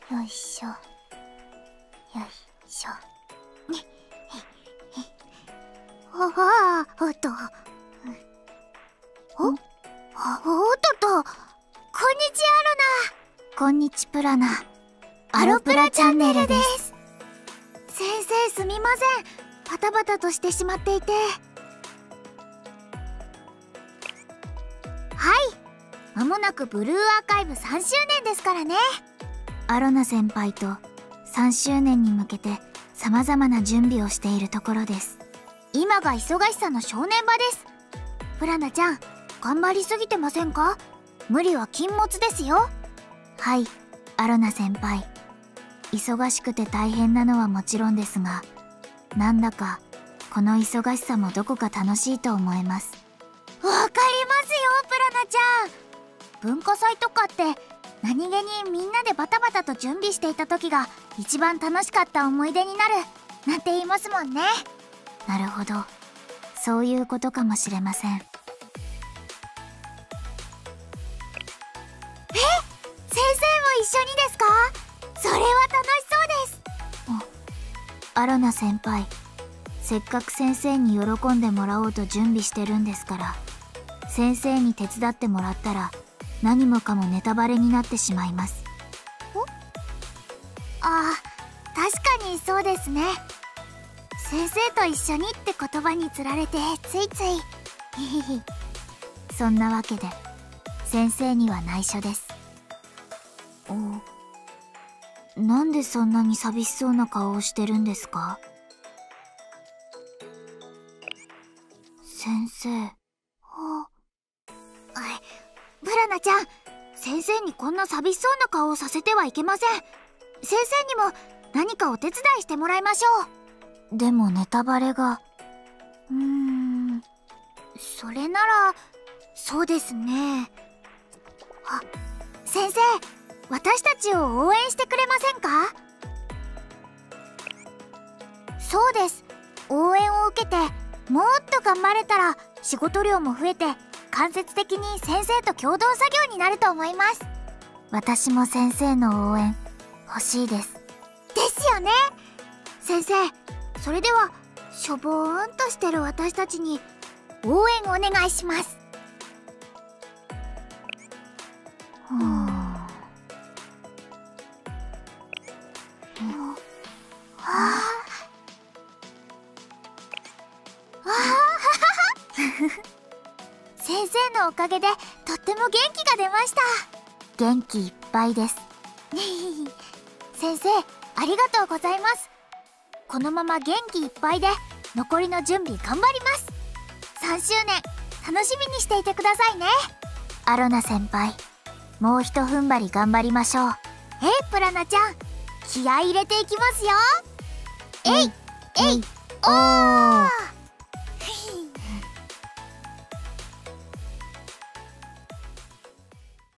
よいしょよいしょ。おっと、おっとっと、こんにちはロナ。こんにちプラナ。アロプラチャンネルです。先生すみません、バタバタとしてしまっていて。はい、間もなくブルーアーカイブ3周年ですからね。アロナ先輩と3周年に向けて様々な準備をしているところです。今が忙しさの正念場です。プラナちゃん、頑張りすぎてませんか？無理は禁物ですよ。はい、アロナ先輩。忙しくて大変なのはもちろんですが、なんだかこの忙しさもどこか楽しいと思えます。わかりますよ、プラナちゃん。文化祭とかって何気にみんなでバタバタと準備していた時が一番楽しかった思い出になるなんて言いますもんね。なるほど、そういうことかもしれません。先生も一緒にですか？それは楽しそうです。アロナ先輩、せっかく先生に喜んでもらおうと準備してるんですから、先生に手伝ってもらったら何もかもネタバレになってしまいます。ああ、確かにそうですね。先生と一緒にって言葉につられてついついそんなわけで先生には内緒です。なんでそんなに寂しそうな顔をしてるんですか？先生。ブラナちゃん、先生にこんな寂しそうな顔をさせてはいけません。先生にも何かお手伝いしてもらいましょう。でもネタバレが。それならそうですね。あ、先生、私たちを応援してくれませんか？そうです、応援を受けてもっと頑張れたら仕事量も増えて間接的に先生と共同作業になると思います。私も先生の応援欲しいです。ですよね。先生、それではしょぼーんとしてる私たちに応援お願いします。先生のおかげでとっても元気が出ました。元気いっぱいです先生、ありがとうございます。このまま元気いっぱいで残りの準備頑張ります。3周年楽しみにしていてくださいね。アロナ先輩、もうひと踏ん張り頑張りましょう。プラナちゃん、気合い入れていきますよ。えいおー。